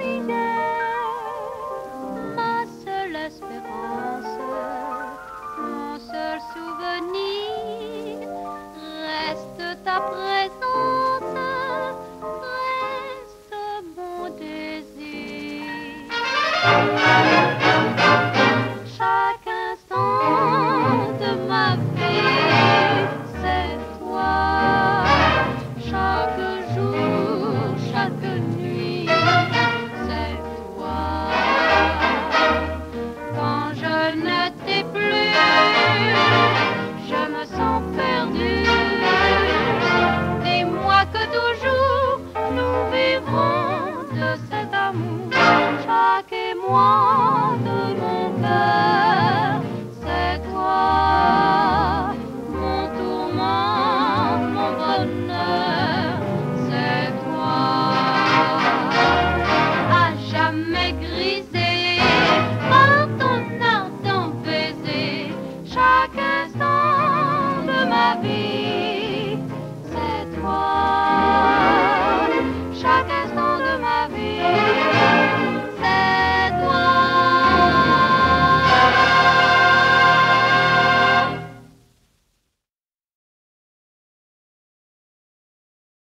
ma seule espérance, mon seul souvenir, reste ta présence, reste mon désir. Chaque instant de ma vie, c'est toi. Chaque jour, chaque nuit, c'est toi. Quand je ne t'ai plus, je me sens perdue. Dis-moi que toujours nous vivrons de cet amour, chaque émoi de mon cœur.